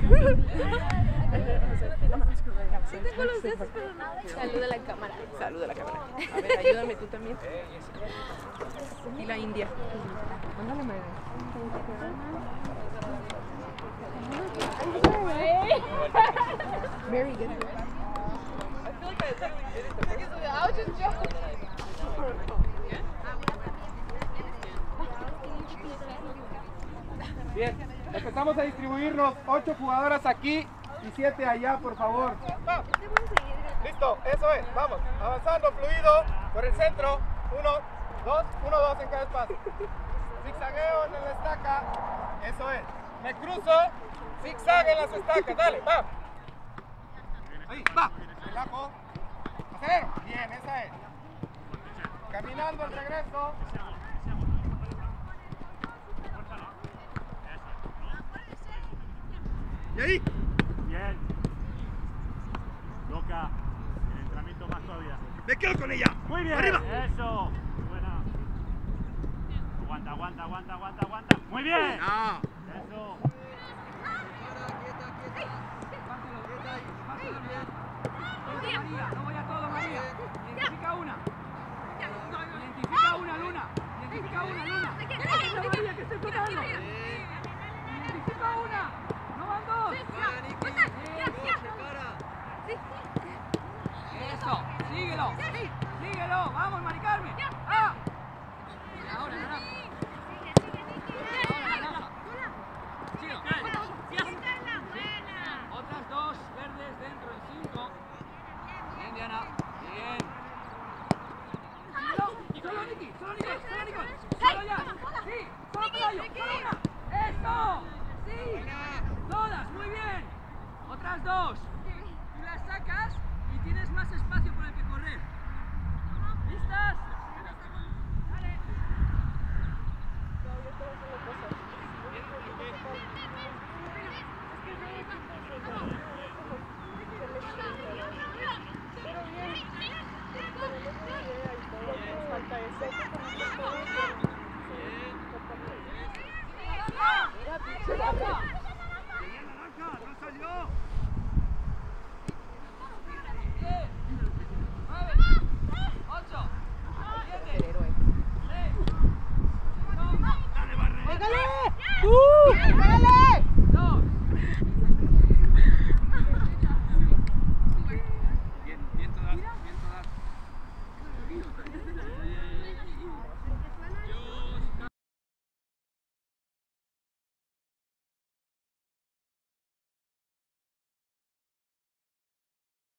Sí tengo los dedos, pero no. Saluda a la cámara. Saluda a la cámara. A ver, ayúdame tú también. Y la India. Mándale, Mary. Mary, get it. I feel like I totally did it the first time. I was just joking. Bien, empezamos a distribuirnos. 8 jugadoras aquí y 7 allá, por favor. Listo, eso es. Vamos, avanzando fluido por el centro. 1, 2, 1, 2 en cada espacio. Zigzagueo en la estaca. Eso es. Me cruzo. Zigzag en las estacas. Dale, va. Ahí, va. Relajo. Acelero. Bien, esa es. Caminando al regreso. ¿Y ahí? Bien. Loca. El entrenamiento más todavía. Me quedo con ella. Muy bien. Arriba. Eso. Muy buena. Aguanta, aguanta, aguanta, aguanta, aguanta. Muy bien. No. Eso. María, no voy a todo, María. Identifica una. Identifica una, Luna. Identifica una, Luna. María, que estoy tocando. Identifica una. No van dos. Eso, síguelo. Síguelo. Vamos, Mari Carmen. ¡Ah! Ahora, naranja. Ahora, naranja. Sigo. Otras dos verdes dentro del 5. Bien, Diana. Bien. Solo Niki, solo Nicole, solo Nicole. Solo ya. Sí, solo Pelayo, solo una. ¡Eso! Sí. Todas, muy bien. Otras dos. Tú las sacas y tienes más espacio por el que correr. ¿Listas? Dale. ¡Dale!